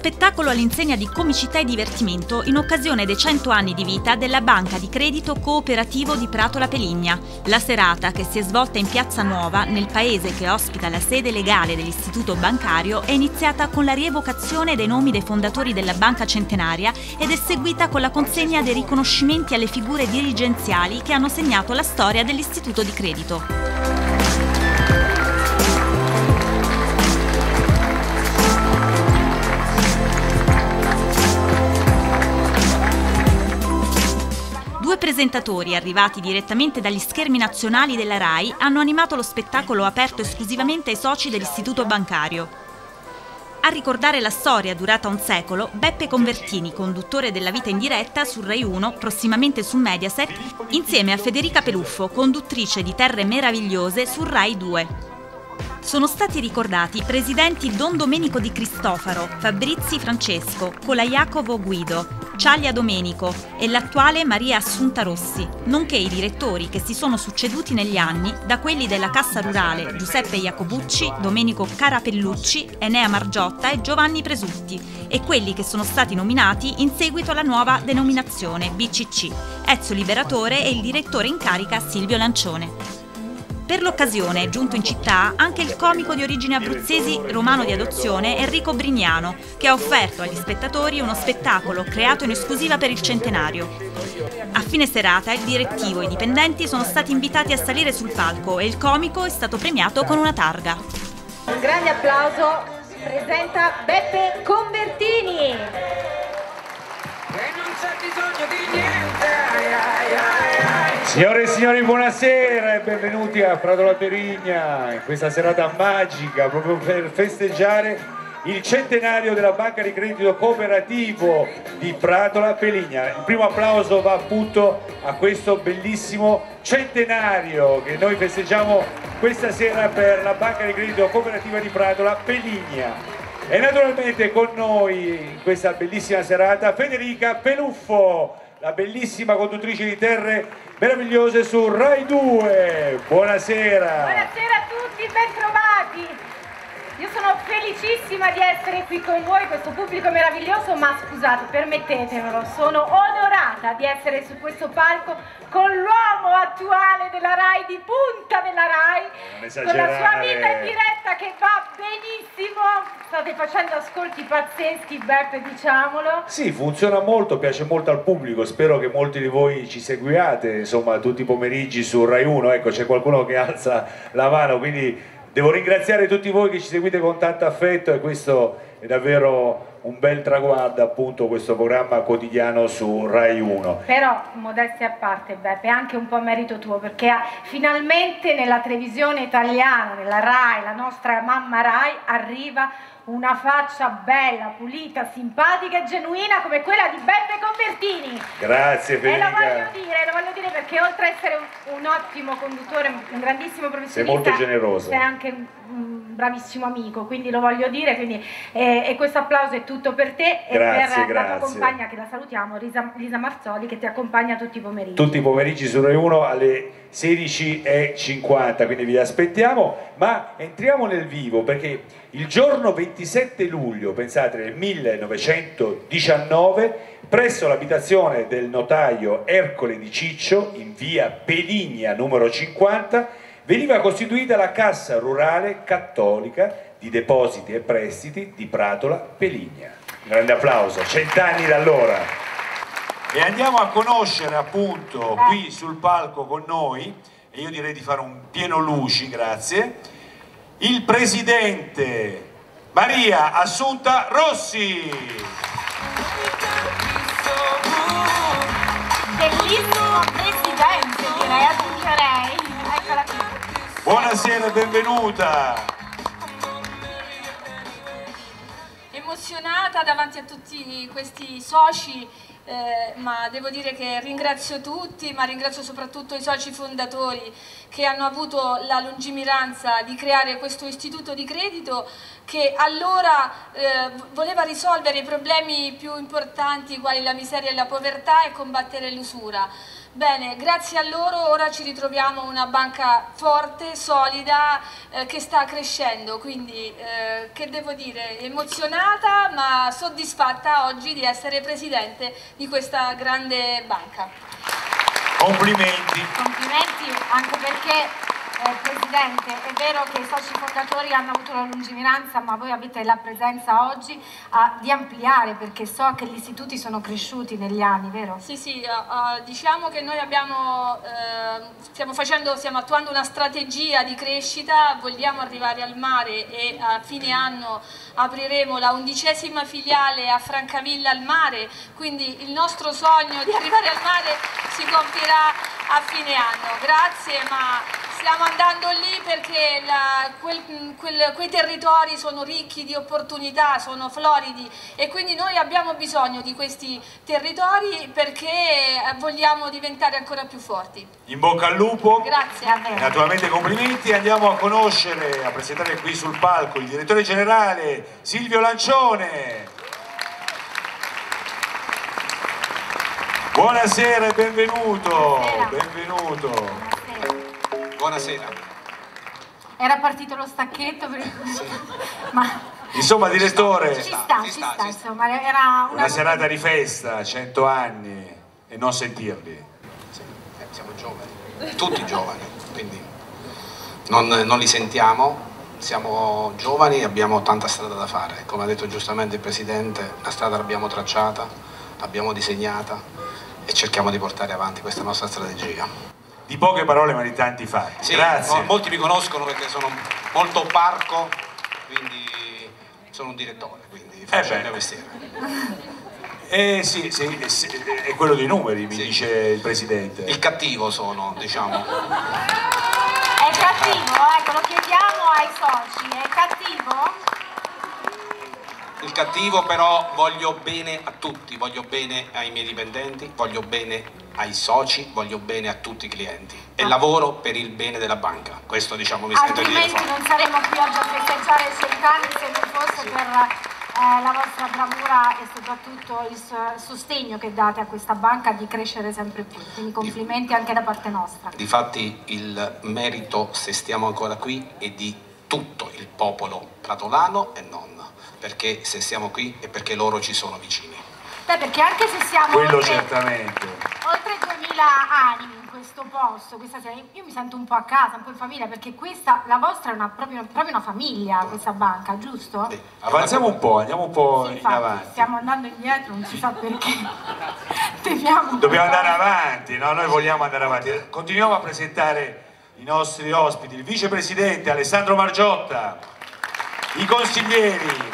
spettacolo all'insegna di comicità e divertimento in occasione dei 100 anni di vita della Banca di Credito Cooperativo di Prato La Peligna. La serata, che si è svolta in Piazza Nuova, nel paese che ospita la sede legale dell'istituto bancario, è iniziata con la rievocazione dei nomi dei fondatori della banca centenaria ed è seguita con la consegna dei riconoscimenti alle figure dirigenziali che hanno segnato la storia dell'istituto di credito. Due presentatori arrivati direttamente dagli schermi nazionali della RAI hanno animato lo spettacolo aperto esclusivamente ai soci dell'istituto bancario. A ricordare la storia durata un secolo, Beppe Convertini, conduttore della Vita in diretta su Rai 1, prossimamente su Mediaset, insieme a Federica Peluffo, conduttrice di Terre Meravigliose su Rai 2. Sono stati ricordati i presidenti Don Domenico Di Cristofaro, Fabrizi Francesco, Colaiacovo Guido, Ciaglia Domenico e l'attuale Maria Assunta Rossi, nonché i direttori che si sono succeduti negli anni, da quelli della Cassa Rurale Giuseppe Iacobucci, Domenico Carapellucci, Enea Margiotta e Giovanni Presutti, e quelli che sono stati nominati in seguito alla nuova denominazione BCC, Ezio Liberatore e il direttore in carica Silvio Lancione. Per l'occasione è giunto in città anche il comico di origini abruzzesi romano di adozione Enrico Brignano, che ha offerto agli spettatori uno spettacolo creato in esclusiva per il centenario. A fine serata il direttivo e i dipendenti sono stati invitati a salire sul palco e il comico è stato premiato con una targa. Un grande applauso presenta Beppe Convertini. Signore e signori, buonasera e benvenuti a Prato La Peligna in questa serata magica proprio per festeggiare il centenario della Banca di Credito Cooperativo di Prato La Peligna. Il primo applauso va appunto a questo bellissimo centenario che noi festeggiamo questa sera per la Banca di Credito Cooperativa di Prato La Peligna. E naturalmente con noi in questa bellissima serata Federica Peluffo, la bellissima conduttrice di Terre Meravigliose su Rai 2. Buonasera. Buonasera a tutti, ben trovati. Io sono felicissima di essere qui con voi, questo pubblico meraviglioso, ma scusate, permettetemelo, sono onorata di essere su questo palco con l'uomo attuale della RAI, di punta della RAI, con la sua vita in diretta che va benissimo. State facendo ascolti pazzeschi, Beppe, diciamolo. Sì, funziona molto, piace molto al pubblico, spero che molti di voi ci seguiate, insomma, tutti i pomeriggi su Rai 1, ecco, c'è qualcuno che alza la mano, quindi devo ringraziare tutti voi che ci seguite con tanto affetto e questo è davvero un bel traguardo, appunto, questo programma quotidiano su Rai 1. Però, modestia a parte, Beppe, è anche un po' merito tuo, perché finalmente nella televisione italiana, nella RAI, la nostra mamma RAI, arriva una faccia bella, pulita, simpatica e genuina come quella di Beppe Convertini. Grazie Federica. E lo voglio dire perché oltre a essere un ottimo conduttore, un grandissimo professionista, sei molto generoso. Sei anche un bravissimo amico, quindi lo voglio dire, quindi, e questo applauso è tutto per te e per la tua compagna, che la salutiamo, Lisa Marzoli, che ti accompagna tutti i pomeriggi. Tutti i pomeriggi su Rai 1 alle 16:50, quindi vi aspettiamo, ma entriamo nel vivo perché il giorno 27 luglio, pensate, nel 1919, presso l'abitazione del notaio Ercole Di Ciccio, in via Peligna numero 50, veniva costituita la Cassa Rurale Cattolica di Depositi e Prestiti di Prato La Peligna. Un grande applauso, 100 anni da allora. E andiamo a conoscere appunto qui sul palco con noi, e io direi di fare un pieno luci, grazie, il presidente Maria Assunta Rossi. Bellissimo presidente, direi, aggiungerei. Eccola qui. Buonasera e benvenuta. Emozionata davanti a tutti questi soci, ma devo dire che ringrazio tutti, ma ringrazio soprattutto i soci fondatori che hanno avuto la lungimiranza di creare questo istituto di credito che allora voleva risolvere i problemi più importanti quali la miseria e la povertà e combattere l'usura. Bene, grazie a loro ora ci ritroviamo una banca forte, solida, che sta crescendo, quindi che devo dire, emozionata ma soddisfatta oggi di essere presidente di questa grande banca. Complimenti. Complimenti anche perché, Presidente, è vero che i soci fondatori hanno avuto la lungimiranza, ma voi avete la presenza oggi di ampliare, perché so che gli istituti sono cresciuti negli anni, vero? Sì, sì, diciamo che noi stiamo attuando una strategia di crescita, vogliamo arrivare al mare e a fine anno apriremo la 11ª filiale a Francavilla al mare, quindi il nostro sogno di arrivare al mare si compierà a fine anno. Grazie, ma stiamo andando lì perché quei territori sono ricchi di opportunità, sono floridi e quindi noi abbiamo bisogno di questi territori perché vogliamo diventare ancora più forti. In bocca al lupo. Grazie a te. Naturalmente complimenti. Andiamo a conoscere, a presentare qui sul palco il direttore generale Silvio Lancione. Buonasera e benvenuto. Benvenuto. Buonasera. Era partito lo stacchetto per ma Insomma, direttore, ci sta, insomma, era una serata di festa, 100 anni e non sentirli. Sì, siamo giovani, tutti giovani, quindi non li sentiamo, siamo giovani e abbiamo tanta strada da fare. Come ha detto giustamente il Presidente, la strada l'abbiamo tracciata, l'abbiamo disegnata e cerchiamo di portare avanti questa nostra strategia. Di poche parole ma di tanti fatti. Sì, grazie. Molti mi conoscono perché sono molto parco, quindi sono un direttore, quindi faccio il mio mestiere. Sì, è quello dei numeri, mi dice il Presidente. Il cattivo sono, diciamo. È cattivo, ecco, lo chiediamo ai soci, è cattivo? Il cattivo, però voglio bene a tutti, voglio bene ai miei dipendenti, voglio bene ai soci, voglio bene a tutti i clienti e lavoro per il bene della banca. Questo, diciamo, mi sento di dire. Altrimenti non saremmo qui oggi a festeggiare i 100 anni se non fosse per la vostra bravura e soprattutto il sostegno che date a questa banca di crescere sempre più. Quindi complimenti anche da parte nostra. Difatti il merito, se stiamo ancora qui, è di tutto il popolo pratolano e non, perché se siamo qui è perché loro ci sono vicini. Beh, perché anche se siamo quello certamente oltre 2000 animi in questo posto, questa sera, io mi sento un po' a casa, un po' in famiglia, perché questa, la vostra è proprio una famiglia, questa banca, giusto? Sì. Avanziamo un po', andiamo un po' Sì, in infatti, avanti. stiamo andando indietro, non si sa perché. Dobbiamo andare avanti, no? Noi vogliamo andare avanti. Continuiamo a presentare i nostri ospiti, il vicepresidente Alessandro Margiotta, i consiglieri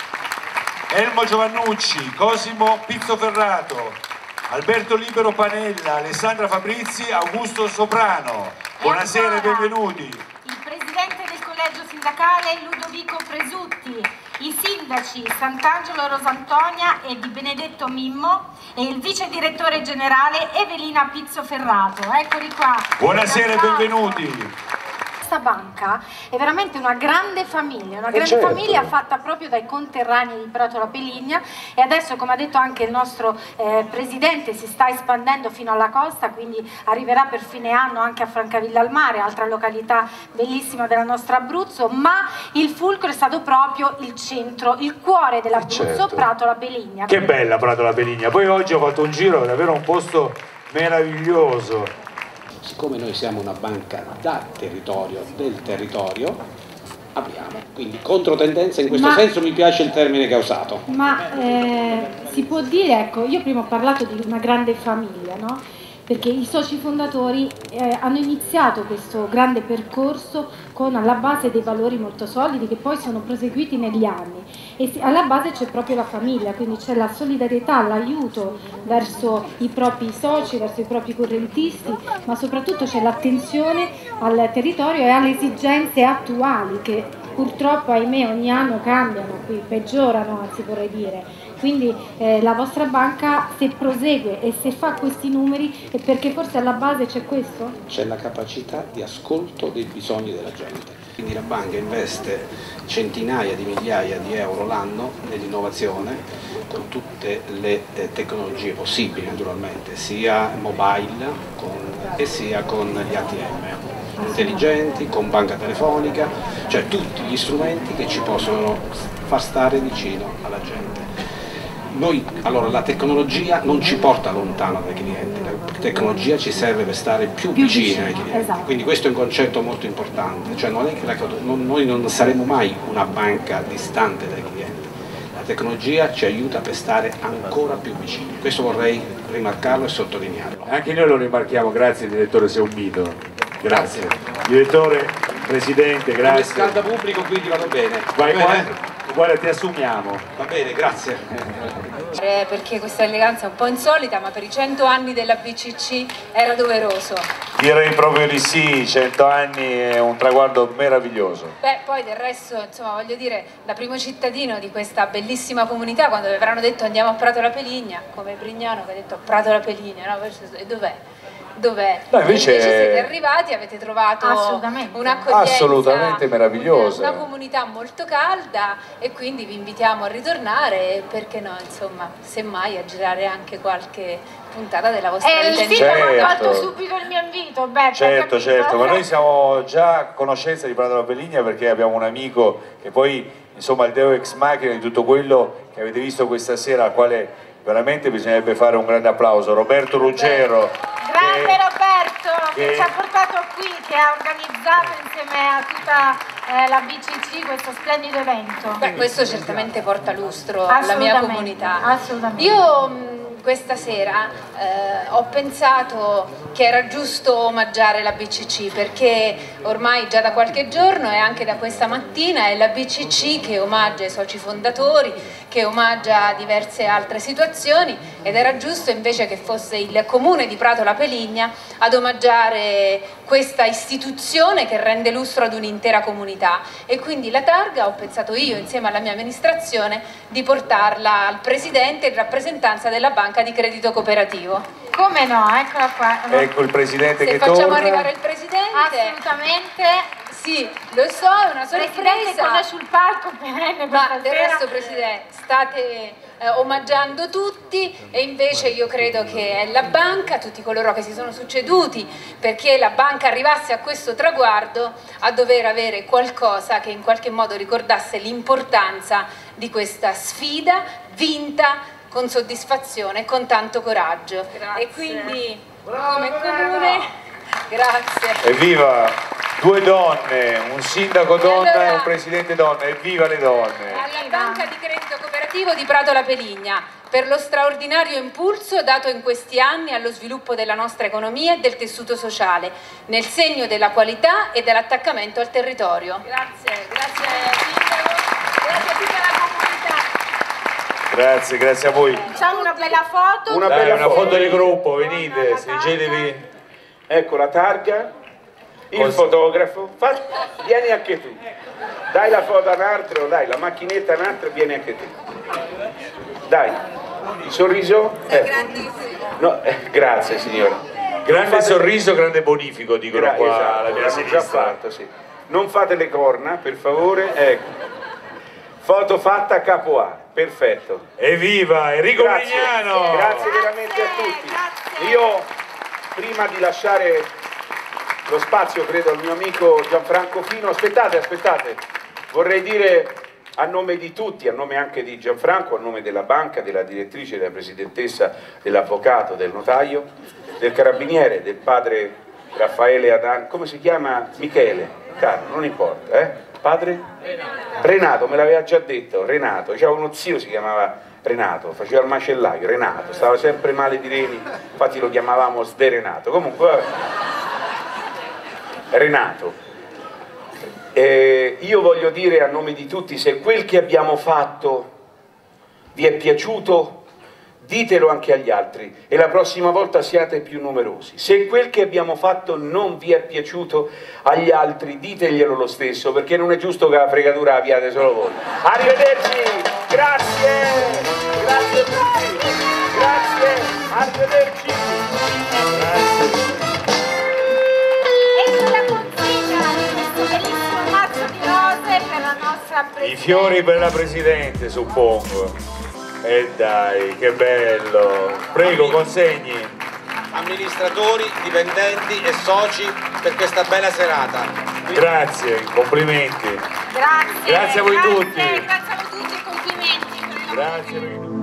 Elmo Giovannucci, Cosimo Pizzoferrato, Alberto Libero Panella, Alessandra Fabrizi, Augusto Soprano. Buonasera e benvenuti. Il presidente del collegio sindacale Ludovico Presutti, i sindaci Sant'Angelo Rosantonia e Di Benedetto Mimmo e il vice direttore generale Evelina Pizzoferrato. Eccoli qua. Buonasera e benvenuti. Questa banca è veramente una grande famiglia, famiglia fatta proprio dai conterranei di Prato La Peligna e adesso, come ha detto anche il nostro presidente, si sta espandendo fino alla costa, quindi arriverà per fine anno anche a Francavilla al Mare, altra località bellissima della nostra Abruzzo, ma il fulcro è stato proprio il centro, il cuore dell'Abruzzo, Prato La Peligna. Che bella Prato La Peligna, poi oggi ho fatto un giro, è davvero un posto meraviglioso. Siccome noi siamo una banca da territorio, del territorio, apriamo. Quindi controtendenza, in questo senso mi piace il termine che ha usato. Ma si può dire, ecco, io prima ho parlato di una grande famiglia, no? Perché i soci fondatori hanno iniziato questo grande percorso con alla base dei valori molto solidi che poi sono proseguiti negli anni e alla base c'è proprio la famiglia, quindi c'è la solidarietà, l'aiuto verso i propri soci, verso i propri correntisti, ma soprattutto c'è l'attenzione al territorio e alle esigenze attuali che purtroppo, ahimè, ogni anno cambiano, qui peggiorano, anzi vorrei dire. Quindi la vostra banca, se prosegue e se fa questi numeri, è perché forse alla base c'è questo? C'è la capacità di ascolto dei bisogni della gente. Quindi la banca investe centinaia di migliaia di euro l'anno nell'innovazione con tutte le tecnologie possibili, naturalmente, sia mobile e sia con gli ATM intelligenti, con banca telefonica, cioè tutti gli strumenti che ci possono far stare vicino alla gente. Allora, la tecnologia non ci porta lontano dai clienti, la tecnologia ci serve per stare più vicini ai clienti, esatto. Quindi questo è un concetto molto importante, cioè non è che noi non saremo mai una banca distante dai clienti, la tecnologia ci aiuta per stare ancora più vicini, questo vorrei rimarcarlo e sottolinearlo. Anche noi lo rimarchiamo, grazie direttore, sei un mito, grazie. Direttore, presidente, grazie. Come scalda pubblico, quindi vado bene. Guarda, ti assumiamo. Va bene, grazie. Perché questa eleganza è un po' insolita, ma per i 100 anni della BCC era doveroso. Direi proprio di sì, 100 anni è un traguardo meraviglioso. Beh, poi del resto, insomma, voglio dire, da primo cittadino di questa bellissima comunità, quando avranno detto andiamo a Prato la Peligna, come Brignano che ha detto Prato la Peligna, no? E dov'è? Dov'è? No, invece siete arrivati, avete trovato un'accoglienza assolutamente meravigliosa, una comunità molto calda, e quindi vi invitiamo a ritornare e perché no, insomma, semmai a girare anche qualche puntata della vostra vita. Il sindaco ha accolto subito il mio invito. Certo, ma noi siamo già a conoscenza di Prato la Peligna perché abbiamo un amico che poi, insomma, il deo ex machina di tutto quello che avete visto questa sera, al quale veramente bisognerebbe fare un grande applauso, Roberto Ruggero. Grande Roberto, che ci ha portato qui, che ha organizzato insieme a tutta la BCC questo splendido evento. Beh, questo certamente porta lustro alla mia comunità. Assolutamente. Io questa sera ho pensato che era giusto omaggiare la BCC, perché ormai già da qualche giorno e anche da questa mattina è la BCC che omaggia i soci fondatori, che omaggia diverse altre situazioni, ed era giusto invece che fosse il comune di Prato la Peligna ad omaggiare questa istituzione che rende lustro ad un'intera comunità. E quindi la targa ho pensato io, insieme alla mia amministrazione, di portarla al presidente in rappresentanza della banca di credito cooperativo. Come no, eccola qua. Ecco il presidente che torna. Se facciamo torna. arrivare il presidente. Assolutamente. Sì, lo so, è una sorpresa. Presidente, con noi sul palco perenne. Ma del resto, Presidente, state omaggiando tutti, e invece io credo che è la banca, tutti coloro che si sono succeduti perché la banca arrivasse a questo traguardo, a dover avere qualcosa che in qualche modo ricordasse l'importanza di questa sfida vinta con soddisfazione e con tanto coraggio. Grazie. E quindi come comune, grazie. Evviva! Due donne, un sindaco donna e un presidente donna, evviva le donne! Alla Banca di Credito Cooperativo di Prato la Peligna per lo straordinario impulso dato in questi anni allo sviluppo della nostra economia e del tessuto sociale, nel segno della qualità e dell'attaccamento al territorio. Grazie, grazie sindaco, grazie a tutta la comunità. Grazie a voi. Facciamo una bella foto. Una foto di gruppo, venite, stringetevi. Ecco la targa, il fotografo, vieni anche tu. Dai la foto a un altro, dai la macchinetta a un altro, vieni anche tu. Dai, il sorriso. No, grazie signora. Grande sorriso, grande bonifico, dicono qua alla mia sinistra. Già fatto, sì. Non fate le corna, per favore. Ecco. Foto fatta capo A, perfetto. Evviva Enrico Brignano! Grazie veramente a tutti. Io, prima di lasciare lo spazio, credo, al mio amico Gianfranco Fino, aspettate, vorrei dire a nome di tutti, a nome anche di Gianfranco, a nome della banca, della direttrice, della presidentessa, dell'avvocato, del notaio, del carabiniere, del padre Raffaele Adan, come si chiama? Michele, Carlo, non importa, Padre? Renato, me l'aveva già detto, Renato, c'era uno zio, si chiamava Renato, faceva il macellaio, Renato, stava sempre male di reni, infatti lo chiamavamo Sderenato, comunque vabbè. Renato. Io voglio dire a nome di tutti, se quel che abbiamo fatto vi è piaciuto, ditelo anche agli altri e la prossima volta siate più numerosi. Se quel che abbiamo fatto non vi è piaciuto agli altri, diteglielo lo stesso, perché non è giusto che la fregatura la abbiate solo voi. Arrivederci, grazie, grazie a tutti, grazie, arrivederci. E sulla consegna di questo bellissimo marchio I fiori per la Presidente, suppongo. E dai, che bello. Prego, consegni. Amministratori, dipendenti e soci per questa bella serata. Grazie, complimenti. Grazie. Grazie a voi tutti. Grazie a voi tutti e complimenti. Grazie.